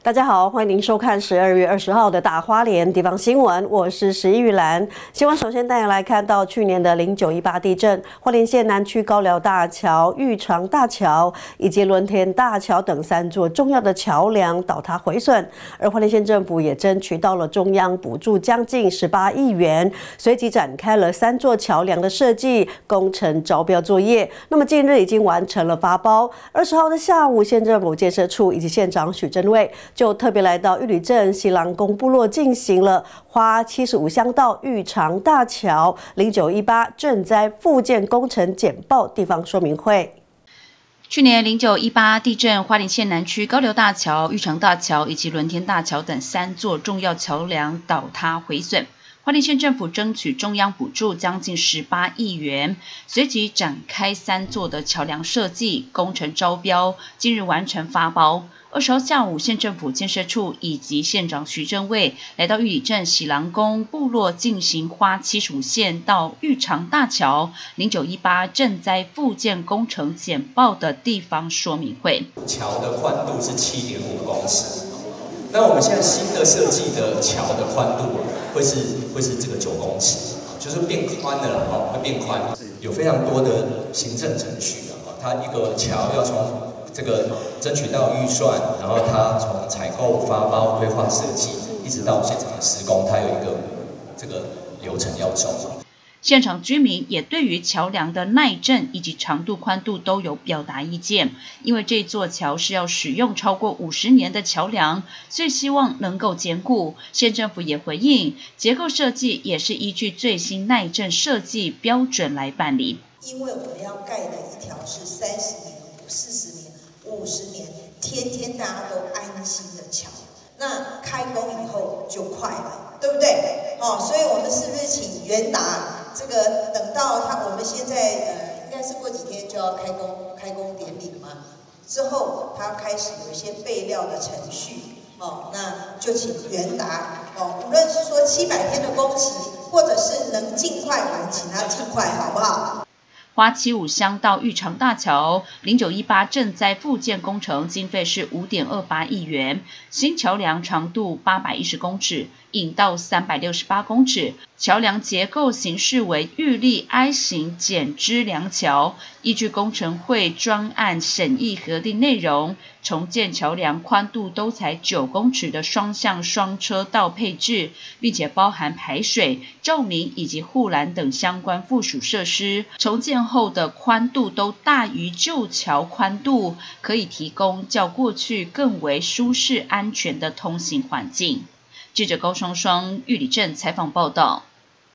大家好，欢迎您收看12月20号的大花莲地方新闻，我是石玉兰。新闻首先带您来看到去年的0918地震，花莲县南区高寮大桥、玉长大桥以及伦田大桥等3座重要的桥梁倒塌毁损，而花莲县政府也争取到了中央补助将近18亿元，随即展开了3座桥梁的设计工程招标作业。那么近日已经完成了发包。20号的下午，县政府建设处以及县长许正卫就特别来到玉里镇西郎宫部落，进行了花75乡道玉长大桥0918震灾复建工程简报地方说明会。 去年0918地震，花莲县南区高寮大桥、玉长大桥以及伦田大桥等3座重要桥梁倒塌毁损。花莲县政府争取中央补助将近18亿元，随即展开3座的桥梁设计工程招标，今日完成发包。20号下午，县政府建设处以及县长徐正卫来到玉里镇喜郎宫部落，进行花75线到玉长大桥0918震灾复建工程简报的地方说明会。 桥的宽度是7.5公尺，那我们现在新的设计的桥的宽度会是这个9公尺，就是变宽的了，会变宽。有非常多的行政程序啊，它一个桥要从这个争取到预算，然后它从采购、发包、规划设计，一直到现场的施工，它有一个这个流程要走。 现场居民也对于桥梁的耐震以及长度、宽度都有表达意见，因为这座桥是要使用超过50年的桥梁，所以希望能够坚固。县政府也回应，结构设计也是依据最新耐震设计标准来办理。 因为我们要盖的一条是30年、40年、50年，天天大家都安心的桥，那开工以后就快了，对不对？所以我们是不是请元达？这个等到我们现在应该是过几天就要开工典礼了嘛，之后他开始有一些备料的程序，那就请元达，无论是说700天的工期，或者是能尽快，我们请他尽快，好不好？ 花75乡到玉长大桥0918震灾复建工程经费是5.28亿元，新桥梁长度810公尺，引道368公尺，桥梁结构形式为玉立 I 型剪枝梁桥，依据工程会专案审议核定内容，重建桥梁宽度都采9公尺的双向双车道配置，并且包含排水、照明以及护栏等相关附属设施。重建后的宽度都大于旧桥宽度，可以提供较过去更为舒适安全的通行环境。记者高双双玉里镇采访报道。